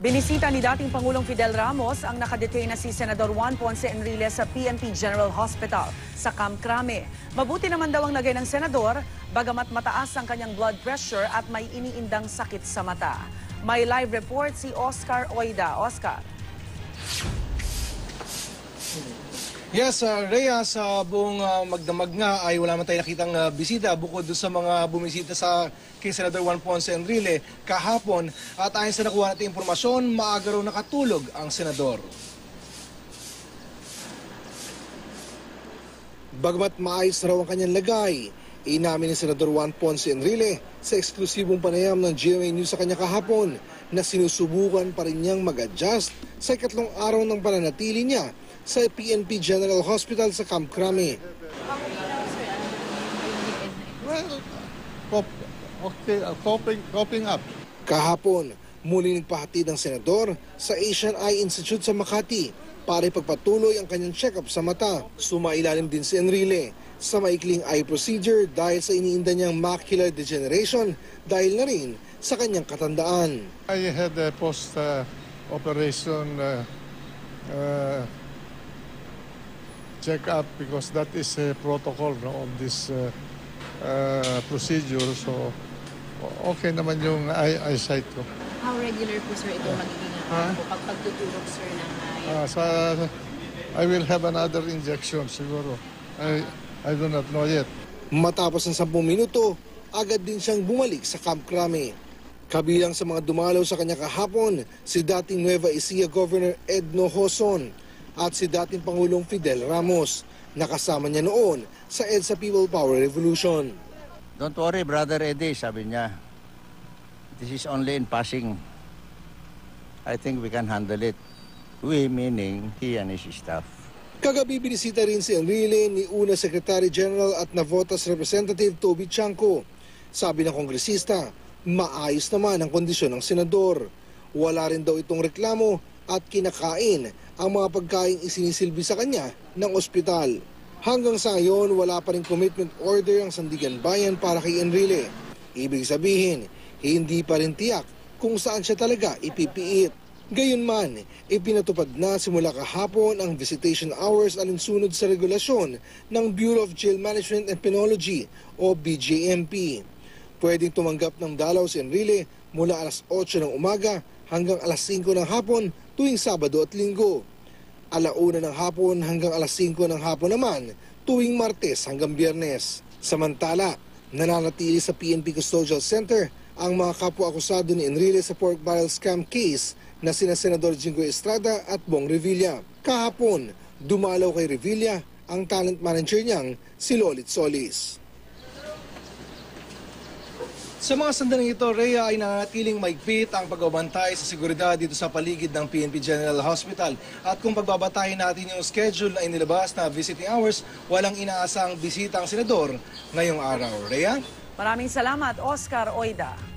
Binisita ni dating Pangulong Fidel Ramos ang nakadetain na si Senador Juan Ponce Enrile sa PNP General Hospital sa Camp Crame. Mabuti naman daw ang lagay ng senador, bagamat mataas ang kanyang blood pressure at may iniindang sakit sa mata. May live report si Oscar Oida. Oscar. Yes, Rhea, sa buong magdamag nga ay wala man tayo nakitang bisita bukod sa mga bumisita kay Senador Juan Ponce Enrile kahapon. At ayon sa nakuha natin impormasyon, maaga raw nakatulog ang senador. Bagamat maayos raw ang kanyang lagay, inamin ni Senador Juan Ponce Enrile sa eksklusibong panayam ng GMA News sa kanya kahapon na sinusubukan pa rin niyang mag-adjust sa ikatlong araw ng pananatili niya sa PNP General Hospital sa Camp Crame. Well, coping up. Kahapon, muli nagpahatid ng senador sa Asian Eye Institute sa Makati para ipagpatuloy ang kanyang check-up sa mata. Sumailalim din si Enrile sa maikling eye procedure dahil sa iniinda niyang macular degeneration dahil na rin sa kanyang katandaan. I had a post-operation check-up because that is a protocol of this procedure. So, okay naman yung eyesight ko. How regular po, sir, ito magiging pagtutulog, sir, ng I will have another injection siguro. I do not know yet. Matapos ng 10 minuto, agad din siyang bumalik sa Camp Crame. Kabilang sa mga dumalaw sa kanya kahapon, si dating Nueva Ecija Governor Edno Hoson at si dating Pangulong Fidel Ramos. Nakasama niya noon sa EDSA People Power Revolution. Don't worry, Brother Eddie, sabi niya. This is only in passing. I think we can handle it. We, meaning he and his staff. Kagabi binisita rin si Enrile ni una Secretary General at Navotas Representative Toby Chanco. Sabi ng kongresista, maayos naman ang kondisyon ng senador. Wala rin daw itong reklamo at kinakain ang mga pagkaing isinisilbi sa kanya ng ospital. Hanggang sa ngayon, wala pa rin commitment order ang Sandigan Bayan para kay Enrile. Ibig sabihin, hindi pa rin tiyak kung saan siya talaga ipipiit. Gayunman, ipinatupad na simula kahapon ang visitation hours alinsunod sa regulasyon ng Bureau of Jail Management and Penology o BJMP. Pwedeng tumanggap ng dalaw si Enrile mula alas 8 ng umaga hanggang alas 5 ng hapon tuwing Sabado at Linggo. Alauna ng hapon hanggang alas 5 ng hapon naman tuwing Martes hanggang Biyernes. Samantala, nananatili sa PNP Custodial Center ang mga kapwa-akusado ni Enrile sa pork barrel scam case na sina Senador Jinggoy Estrada at Bong Revilla. Kahapon, dumalaw kay Revilla ang talent manager niyang si Lolit Solis. Sa mga sandaling ito, Rhea, ay nananatiling maigpit ang pagbabantay sa seguridad dito sa paligid ng PNP General Hospital. At kung pagbabatayin natin yung schedule na inilabas na visiting hours, walang inaasang bisita ang senador ngayong araw. Rhea? Maraming salamat, Oscar Oida.